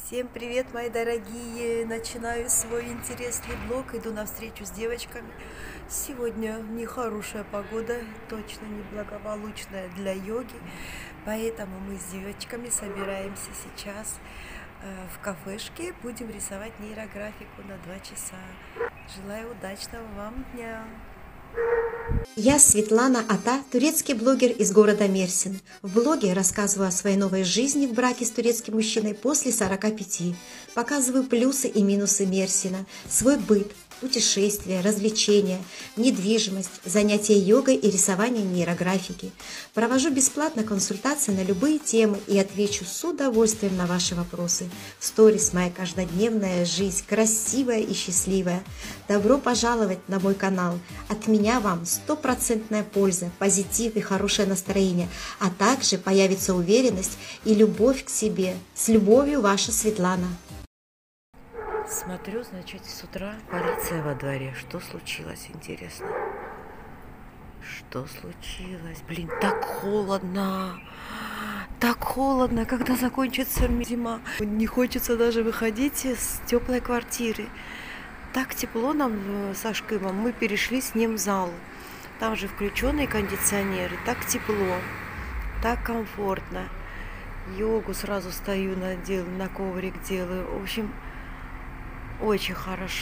Всем привет, мои дорогие! Начинаю свой интересный блог, иду навстречу с девочками. Сегодня нехорошая погода, точно не благополучная для йоги, поэтому мы с девочками собираемся сейчас в кафешке, будем рисовать нейрографику на 2 часа. Желаю удачного вам дня! Я Светлана Ата, турецкий блогер из города Мерсин. В блоге рассказываю о своей новой жизни в браке с турецким мужчиной после 45. Показываю плюсы и минусы Мерсина, свой быт, путешествия, развлечения, недвижимость, занятия йогой и рисование нейрографики. Провожу бесплатно консультации на любые темы и отвечу с удовольствием на ваши вопросы. В сторис моя каждодневная жизнь, красивая и счастливая. Добро пожаловать на мой канал. От меня вам 100% польза, позитив и хорошее настроение, а также появится уверенность и любовь к себе. С любовью, ваша Светлана. Смотрю, значит, с утра полиция во дворе. Что случилось, интересно? Что случилось? Блин, так холодно. Так холодно, когда закончится зима. Не хочется даже выходить из теплой квартиры. Так тепло нам со Шкымом. Мы перешли с ним в зал. Там же включенные кондиционеры. Так тепло, так комфортно. Йогу сразу стою на коврик делаю. В общем, очень хорошо.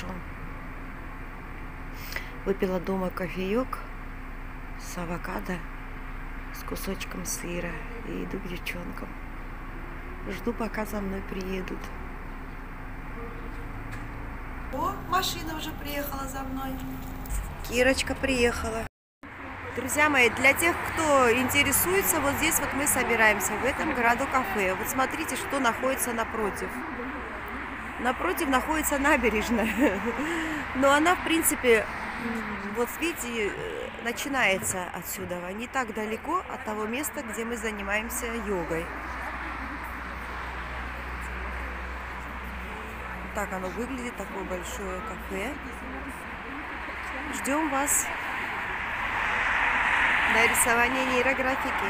Выпила дома кофеек с авокадо, с кусочком сыра. И иду к девчонкам. Жду, пока за мной приедут. О, машина уже приехала за мной. Кирочка приехала. Друзья мои, для тех, кто интересуется, вот здесь вот мы собираемся, в этом городу кафе. Вот смотрите, что находится напротив. Напротив находится набережная. Но она, в принципе, вот видите, начинается отсюда. Не так далеко от того места, где мы занимаемся йогой. Так оно выглядит, такое большое кафе. Ждем вас на рисование нейрографики.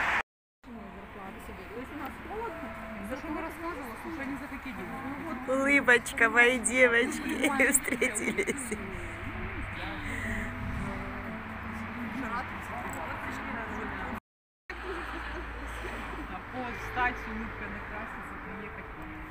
Улыбочка, мои девочки, встретились. Встать, улыбкой накраситься, приехать.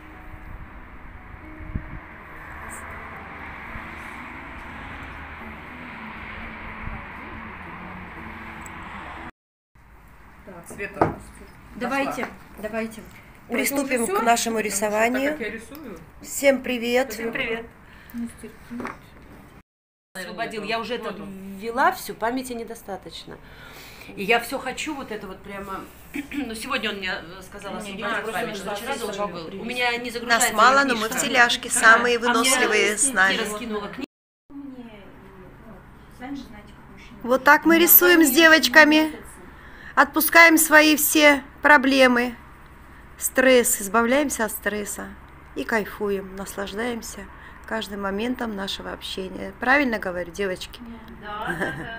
Так, Света. Давайте. Приступим к нашему рисованию. Всем привет. Всем привет. Освободил. Я уже это ввела, все, памяти недостаточно. И я все хочу вот это вот прямо. Но сегодня он мне сказал освободить память, что вчера должен был. У меня не загружается. Нас мало, но мы в теляшке, самые выносливые с нами. Вот так мы рисуем с девочками. Отпускаем свои все проблемы. Стресс, избавляемся от стресса и кайфуем, наслаждаемся каждым моментом нашего общения. Правильно говорю, девочки? Да.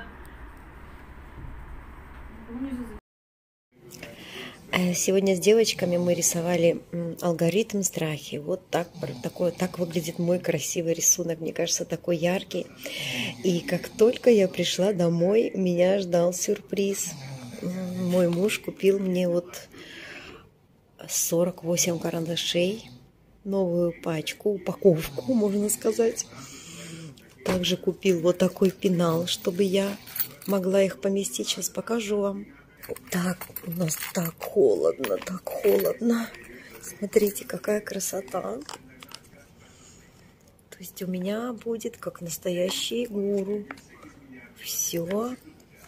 Сегодня с девочками мы рисовали алгоритм страхи. Вот так выглядит мой красивый рисунок. Мне кажется, такой яркий. И как только я пришла домой, меня ждал сюрприз. Мой муж купил мне вот 48 карандашей, новую пачку, упаковку, можно сказать. Также купил вот такой пенал, чтобы я могла их поместить. Сейчас покажу вам. Так, у нас так холодно, так холодно. Смотрите, какая красота. То есть у меня будет как настоящий гуру. Все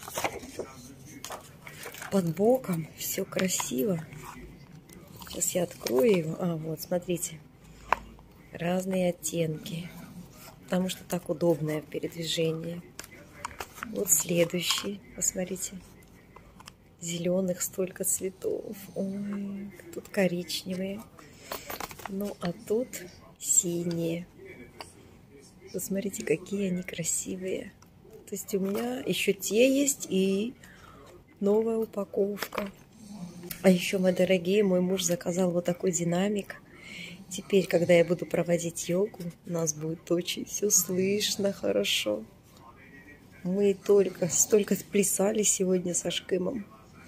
под боком, все красиво. Сейчас я открою его. Вот, смотрите. Разные оттенки. Потому что так удобное передвижение. Вот следующий. Посмотрите. Зеленых столько цветов. Ой, тут коричневые. Ну, а тут синие. Посмотрите, какие они красивые. То есть у меня еще те есть и новая упаковка. А еще, мои дорогие, мой муж заказал вот такой динамик. Теперь, когда я буду проводить йогу, у нас будет очень все слышно хорошо. Мы только столько плясали сегодня со Ашкымом.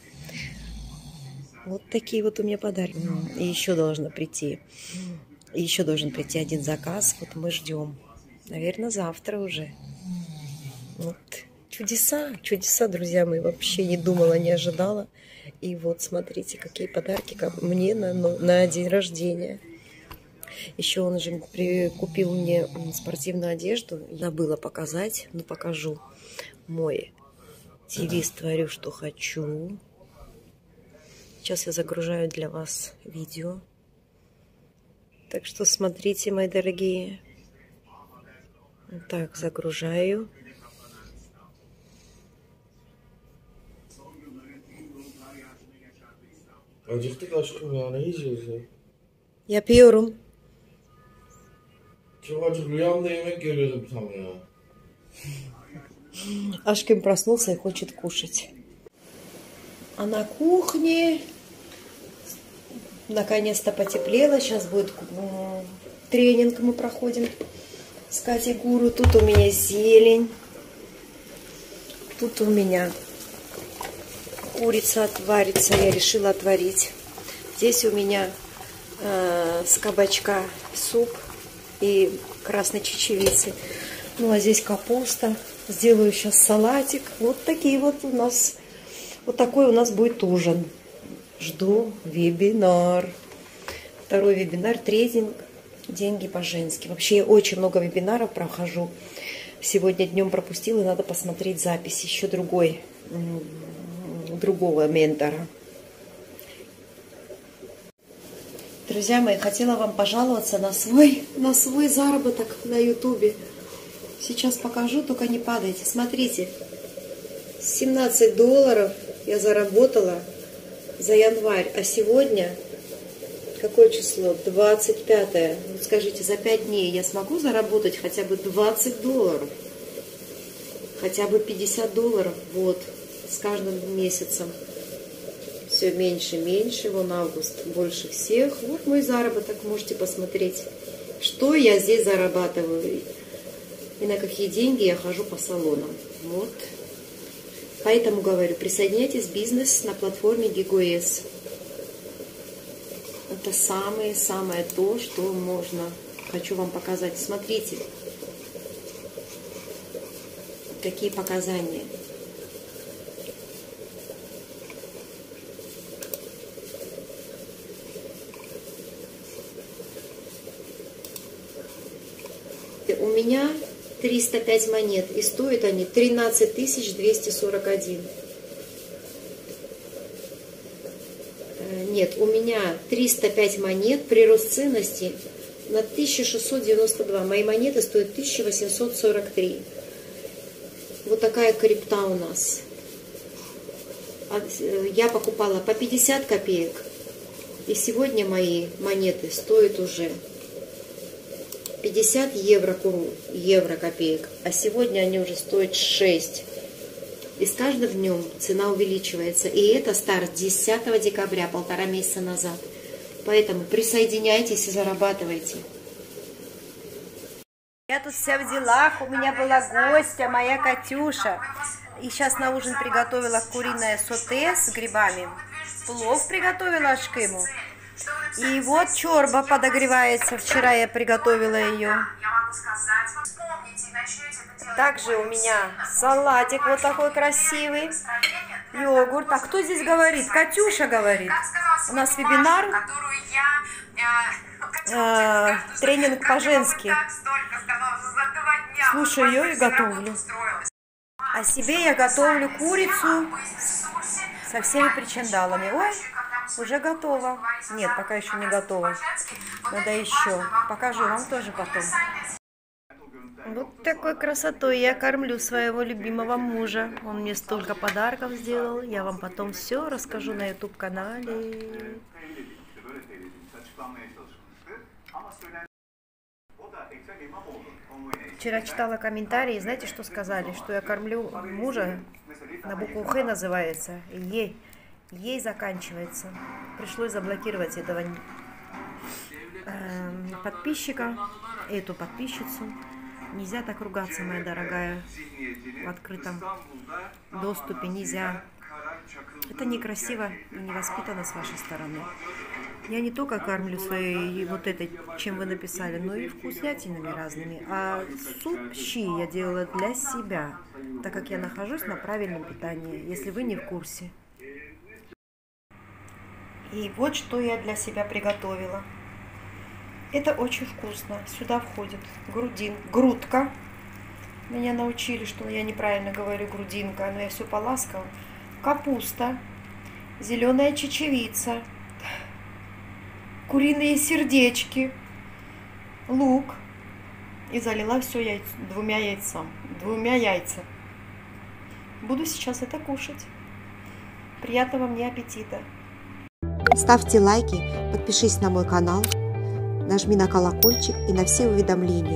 Вот такие вот у меня подарки. И еще должен прийти один заказ. Вот мы ждем. Наверное, завтра уже. Вот. Чудеса, друзья мои. Вообще не думала, не ожидала. И вот смотрите, какие подарки мне на день рождения. Еще он же купил мне спортивную одежду. Забыла показать, но покажу. Мой девиз «Творю, что хочу». Сейчас я загружаю для вас видео. Так что смотрите, мои дорогие. Так, загружаю. Acıktık aşkım ya, ne yiyeceğiz ya? Yapıyorum. Çok acık, rüyamda yemek görüyordum tam ya. Ашкым проснулся и хочет кушать. А на кухне наконец-то потеплело. Сейчас будет тренинг, мы проходим с Катей Гуру. Тут у меня зелень. Тут у меня курица отварится. Я решила отварить. Здесь у меня с кабачка суп и красной чечевицы. Ну а здесь капуста. Сделаю сейчас салатик. Вот такие вот у нас. Вот такой у нас будет ужин. Жду вебинар. Второй вебинар, тренинг «Деньги по-женски». Вообще я очень много вебинаров прохожу. Сегодня днем пропустила, надо посмотреть запись еще другого ментора. Друзья мои, хотела вам пожаловаться на свой заработок на ютубе. Сейчас покажу, только не падайте. Смотрите, $17 я заработала за январь, а сегодня какое число? 25-е. Вот скажите, за 5 дней я смогу заработать хотя бы $20? Хотя бы $50? Вот, с каждым месяцем. Все меньше и меньше. Вон август больше всех. Вот мой заработок. Можете посмотреть, что я здесь зарабатываю. И на какие деньги я хожу по салонам. Вот. Поэтому говорю, присоединяйтесь в бизнес на платформе GigoS. Это самое то, что можно. Хочу вам показать. Смотрите, какие показания. У меня 305 монет, и стоят они 13 241. Нет, у меня 305 монет, прирост ценности на 1692. Мои монеты стоят 1843. Вот такая крипта у нас. Я покупала по 50 копеек, и сегодня мои монеты стоят уже 50 евро копеек, а сегодня они уже стоят 6. И с каждым днем цена увеличивается. И это старт 10 декабря, 1,5 месяца назад. Поэтому присоединяйтесь и зарабатывайте. Я тут вся в делах, у меня была гостья, моя Катюша. И сейчас на ужин приготовила куриное соте с грибами. Плов приготовила Ашкыму. И вот чорба подогревается. Вчера я приготовила ее. Также у меня салатик вот такой красивый. Йогурт. А кто здесь говорит? Катюша говорит. У нас вебинар. Тренинг по-женски. Слушаю ее и готовлю. А себе я готовлю курицу со всеми причиндалами. Ой, уже готово. Нет, пока еще не готово. Надо еще. Покажу вам тоже потом. Вот такой красотой я кормлю своего любимого мужа. Он мне столько подарков сделал. Я вам потом все расскажу на YouTube-канале. Вчера читала комментарии, знаете, что сказали? Что я кормлю мужа, на букву Х называется, ей заканчивается. Пришлось заблокировать этого подписчика, эту подписчицу. Нельзя так ругаться, моя дорогая, в открытом доступе нельзя. Это некрасиво и невоспитанно с вашей стороны. Я не только кормлю своей вот этой, чем вы написали, но и вкуснятинами разными. А суп щи я делала для себя, так как я нахожусь на правильном питании, если вы не в курсе. И вот что я для себя приготовила. Это очень вкусно. Сюда входит грудка. Меня научили, что я неправильно говорю грудинка, но я все поласкала. Капуста, зеленая чечевица, куриные сердечки, лук. И залила все двумя яйцами. Буду сейчас это кушать. Приятного мне аппетита. Ставьте лайки, подпишись на мой канал, нажми на колокольчик и на все уведомления.